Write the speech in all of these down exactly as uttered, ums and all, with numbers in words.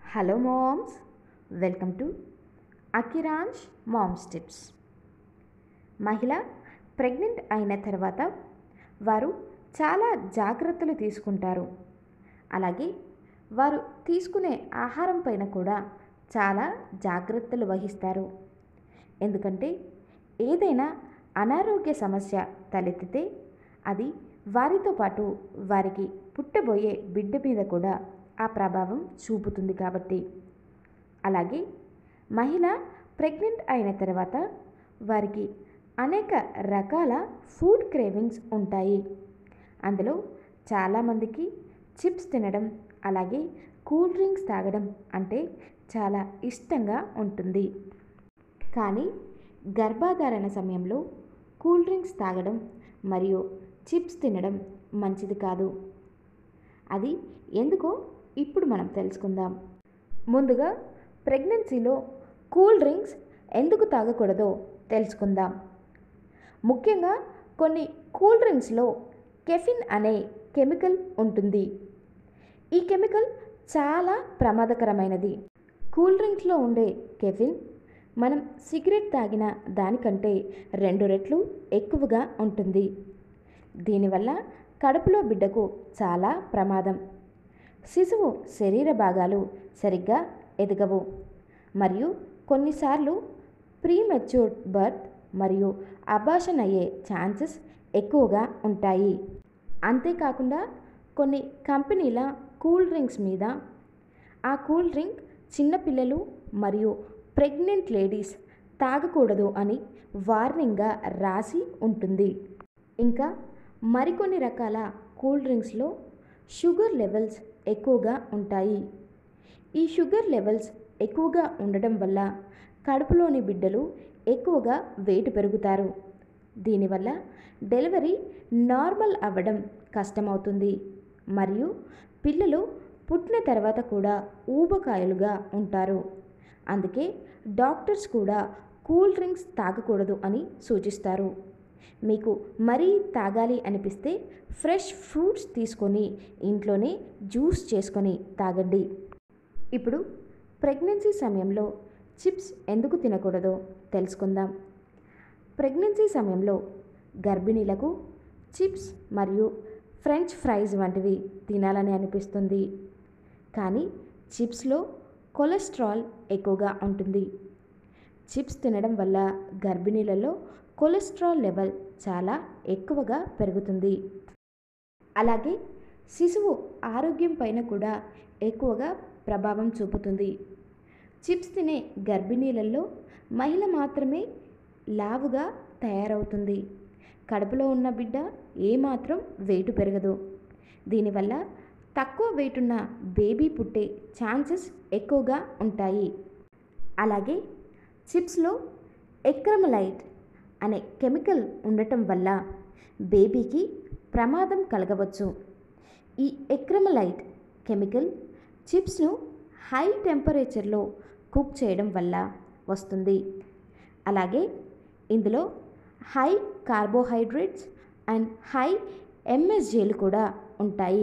Hello moms, welcome to Akiran's moms tips. మహిళ pregnant అయిన తర్వాత వారు చాలా జాగ్రత్తలు తీసుకుంటారు. అలాగే వారు తీసుకునే ఆహారం పైన కూడా చాలా జాగ్రత్తలు వహిస్తారు. ఎందుకంటే ఏదైనా అనారోగ్య సమస్య తలెత్తితే అది వారితో పాటు వారికి పుట్టబోయే బిడ్డ మీద కూడా ఆ ప్రభావం చూపుతుంది కాబట్టి. అలాగే మహిళ ప్రెగ్నెంట్ అయిన తర్వాత వారికి అనేక రకాల ఫుడ్ క్రేవింగ్స్ ఉంటాయి. అందులో చాలామందికి చిప్స్ తినడం, అలాగే కూల్ డ్రింక్స్ తాగడం అంటే చాలా ఇష్టంగా ఉంటుంది. కానీ గర్భధారణ సమయంలో కూల్ డ్రింక్స్ తాగడం మరియు చిప్స్ తినడం మంచిది కాదు. అది ఎందుకో ఇప్పుడు మనం తెలుసుకుందాం. ముందుగా ప్రెగ్నెన్సీలో కూల్ డ్రింక్స్ ఎందుకు తాగకూడదో తెలుసుకుందాం. ముఖ్యంగా కొన్ని కూల్ డ్రింక్స్లో కెఫిన్ అనే కెమికల్ ఉంటుంది. ఈ కెమికల్ చాలా ప్రమాదకరమైనది. కూల్ డ్రింక్స్లో ఉండే కెఫిన్ మనం సిగరెట్ తాగిన దానికంటే రెండు రెట్లు ఎక్కువగా ఉంటుంది. దీనివల్ల కడుపులో బిడ్డకు చాలా ప్రమాదం. శిశువు శరీర భాగాలు సరిగ్గా ఎదగవు మరియు కొన్నిసార్లు ప్రీమెచ్యూర్డ్ బర్త్ మరియు అబార్షన్ అయ్యే ఛాన్సెస్ ఎక్కువగా ఉంటాయి. అంతేకాకుండా కొన్ని కంపెనీల కూల్ డ్రింక్స్ మీద ఆ కూల్ డ్రింక్ చిన్నపిల్లలు మరియు ప్రెగ్నెంట్ లేడీస్ తాగకూడదు అని వార్నింగ్గా రాసి ఉంటుంది. ఇంకా మరికొన్ని రకాల కూల్ డ్రింక్స్లో షుగర్ లెవెల్స్ ఎక్కువగా ఉంటాయి. ఈ షుగర్ లెవెల్స్ ఎక్కువగా ఉండడం వల్ల కడుపులోని బిడ్డలు ఎక్కువగా వెయిట్ పెరుగుతారు. దీనివల్ల డెలివరీ నార్మల్ అవ్వడం కష్టమవుతుంది మరియు పిల్లలు పుట్టిన తర్వాత కూడా ఊబకాయలుగా ఉంటారు. అందుకే డాక్టర్స్ కూడా కూల్ డ్రింక్స్ తాగకూడదు అని సూచిస్తారు. మీకు మరీ తాగాలి అనిపిస్తే ఫ్రెష్ ఫ్రూట్స్ తీసుకొని ఇంట్లోనే జ్యూస్ చేసుకొని తాగండి. ఇప్పుడు ప్రెగ్నెన్సీ సమయంలో చిప్స్ ఎందుకు తినకూడదో తెలుసుకుందాం. ప్రెగ్నెన్సీ సమయంలో గర్భిణీలకు చిప్స్ మరియు ఫ్రెంచ్ ఫ్రైస్ వంటివి తినాలని అనిపిస్తుంది. కానీ చిప్స్లో కొలెస్ట్రాల్ ఎక్కువగా ఉంటుంది. చిప్స్ తినడం వల్ల గర్భిణీలలో కొలెస్ట్రాల్ లెవెల్ చాలా ఎక్కువగా పెరుగుతుంది. అలాగే శిశువు ఆరోగ్యం పైన కూడా ఎక్కువగా ప్రభావం చూపుతుంది. చిప్స్ తినే గర్భిణీలలో మహిళ మాత్రమే లావుగా తయారవుతుంది. కడుపులో ఉన్న బిడ్డ ఏమాత్రం వెయిట్ పెరగదు. దీనివల్ల తక్కువ వెయిట్ ఉన్న బేబీ పుట్టే ఛాన్సెస్ ఎక్కువగా ఉంటాయి. అలాగే చిప్స్లో ఎక్రమలైట్ అనే కెమికల్ ఉండటం వల్ల బేబీకి ప్రమాదం కలగవచ్చు. ఈ ఎక్రమలైట్ కెమికల్ చిప్స్ను హై టెంపరేచర్లో కుక్ చేయడం వల్ల వస్తుంది. అలాగే ఇందులో హై కార్బోహైడ్రేట్స్ అండ్ హై ఎంఎస్జీలు కూడా ఉంటాయి.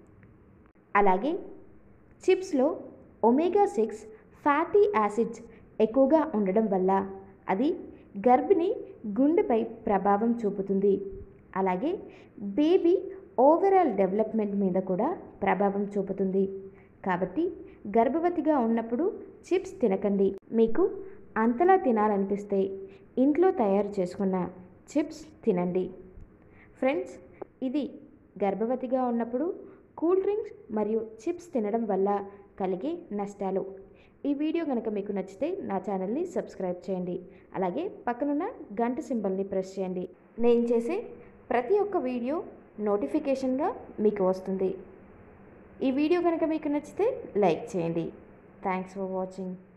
అలాగే చిప్స్లో ఒమేగా సిక్స్ ఫ్యాటీ యాసిడ్స్ ఎక్కువగా ఉండడం వల్ల అది గర్భిణి గుండెపై ప్రభావం చూపుతుంది. అలాగే బేబీ ఓవరాల్ డెవలప్మెంట్ మీద కూడా ప్రభావం చూపుతుంది. కాబట్టి గర్భవతిగా ఉన్నప్పుడు చిప్స్ తినకండి. మీకు అంతలా తినాలనిపిస్తే ఇంట్లో తయారు చేసుకున్న చిప్స్ తినండి. ఫ్రెండ్స్, ఇది గర్భవతిగా ఉన్నప్పుడు కూల్ డ్రింక్స్ మరియు చిప్స్ తినడం వల్ల కలిగే నష్టాలు. ఈ వీడియో కనుక మీకు నచ్చితే నా ఛానల్ని సబ్స్క్రైబ్ చేయండి. అలాగే పక్కనున్న గంట సింబల్ని ప్రెస్ చేయండి. నేను చేసే ప్రతి ఒక్క వీడియో నోటిఫికేషన్గా మీకు వస్తుంది. ఈ వీడియో కనుక మీకు నచ్చితే లైక్ చేయండి. Thanks for watching.